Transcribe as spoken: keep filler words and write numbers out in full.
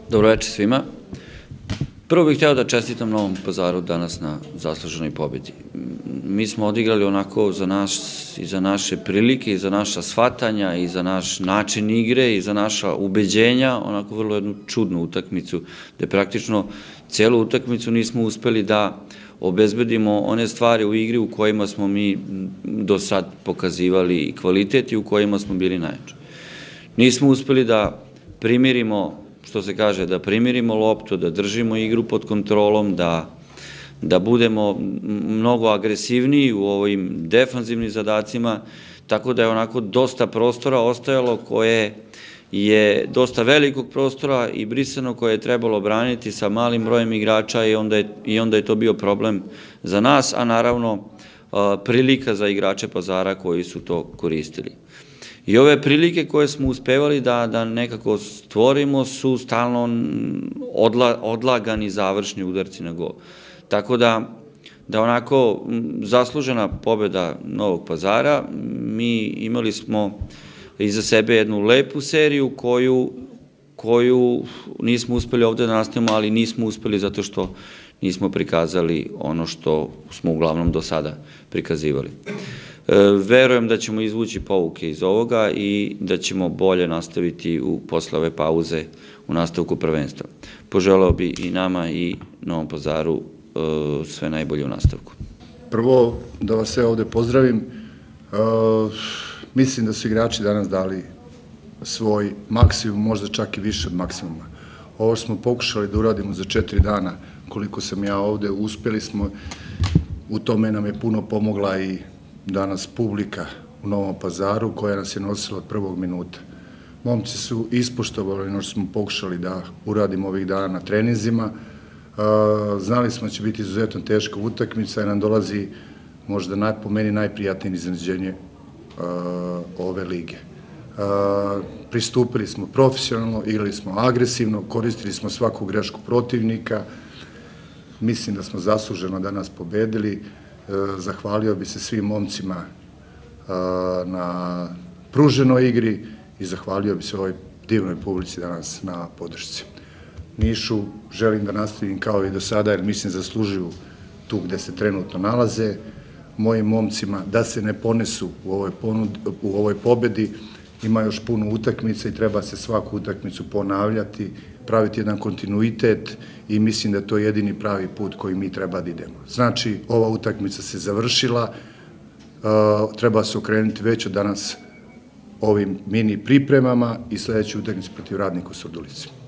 Dobroveče svima. Prvo bih hteo da čestitam Novom Pazaru danas na zasluženoj pobedi. Mi smo odigrali onako za nas i za naše prilike i za naša shvatanja i za naš način igre i za naša ubeđenja, onako vrlo jednu čudnu utakmicu, gde praktično celu utakmicu nismo uspeli da obezbedimo one stvari u igri u kojima smo mi do sad pokazivali kvalitet i u kojima smo bili najjači. Nismo uspeli da primirimo, što se kaže, da primirimo loptu, da držimo igru pod kontrolom, da, da budemo mnogo agresivniji u ovim defanzivnim zadacima, tako da je onako dosta prostora ostajalo koje je dosta velikog prostora i brisano koje je trebalo braniti sa malim brojem igrača i onda je, i onda je to bio problem za nas, a naravno prilika za igrače Pazara koji su to koristili. I ove prilike koje smo uspevali da, da nekako stvorimo su stalno odla, odlagani završni udarci na gol. Tako da, da onako zaslužena pobeda Novog Pazara, mi imali smo iza sebe jednu lepu seriju koju, koju nismo uspeli ovde da nastavimo, ali nismo uspeli zato što nismo prikazali ono što smo uglavnom do sada prikazivali. Verujem da ćemo izvući pouke iz ovoga i da ćemo bolje nastaviti u posle ove pauze u nastavku prvenstva. Poželeo bi i nama i Novom Pazaru sve najbolje u nastavku. Prvo, da vas sve ovde pozdravim. Mislim da su igrači danas dali svoj maksimum, možda čak i više od maksimuma. Ovo smo pokušali da uradimo za četiri dana, koliko sam ja ovde, uspeli smo, u tome nam je puno pomogla i danas publika u Novom Pazaru koja nas je nosila od prvog minuta. Momci su ispoštovali ono što smo pokušali da uradimo ovih dana na treninzima. Znali smo da će biti izuzetno teška utakmica i nam dolazi možda po meni najprijatnije iznenađenje ove lige. Pristupili smo profesionalno, igrali smo agresivno, koristili smo svaku grešku protivnika. Mislim da smo zasluženo danas pobedili. Zahvalio bi se svim momcima na pruženoj igri i zahvalio bi se ovoj divnoj publici danas na podršci. Nišu želim da nastavim kao i do sada, jer mislim zaslužuju tu gde se trenutno nalaze. Mojim momcima da se ne ponesu u ovoj, ponud, u ovoj pobedi, ima još puno utakmica i treba se svaku utakmicu ponavljati, praviti jedan kontinuitet i mislim da je to jedini pravi put koji mi treba da idemo. Znači, ova utakmica se završila, treba se okrenuti već od danas ovim mini pripremama i sledeću utakmicu protiv Radnika u Surdulici.